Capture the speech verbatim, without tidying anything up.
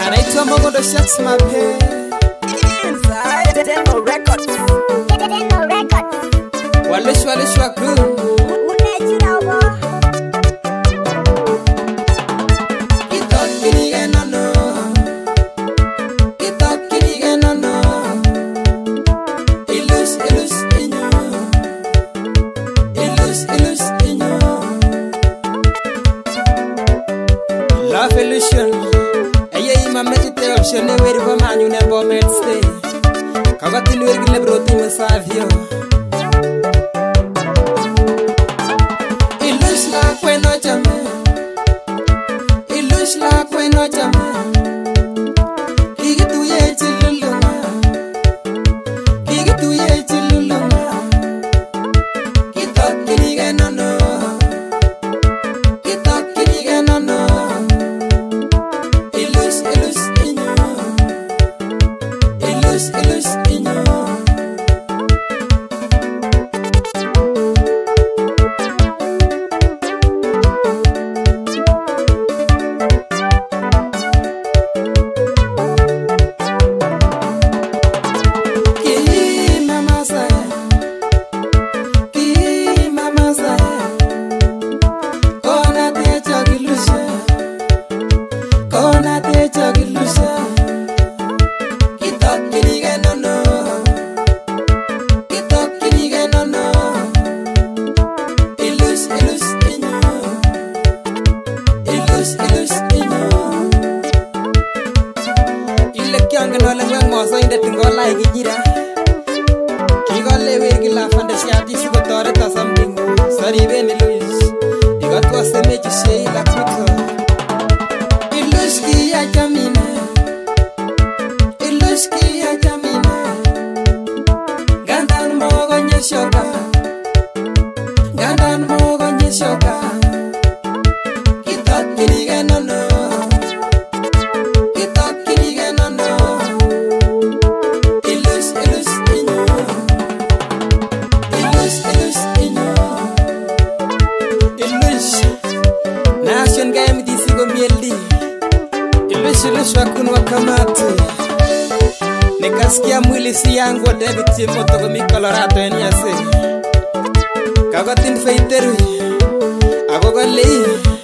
anaitwa Mogondo Sharks mape inside demo records demo records walish walish wakru unechirawa kitok kinige nono kitok kinige nono illush illush inyo illush illush inyo love illusion aye ima metite option e weri ba manyu ne bo met stay kagatin wergi le broti masavio illush la kweno chame illush la kweno chame kigitu ye chilulunga kigitu ye chilulunga kitok kinige nono kitok kinige nono illush illush inyo illush illush inyo so inde tingo like jira kigole wergi la fantasia tisi ko tore ta samdingo sari beni luis diga to seme ci sei la kuto illush ki ya jamina illush ki ya jamina gandan mo gonye shoka gandan mo gonye shoka kitok kinige nono nation game disi go mieldi illush illush wakun wakamati nikasikia mwili si yangu David Chimoto go mi Colorado en yase kagatin feiteru agogo lei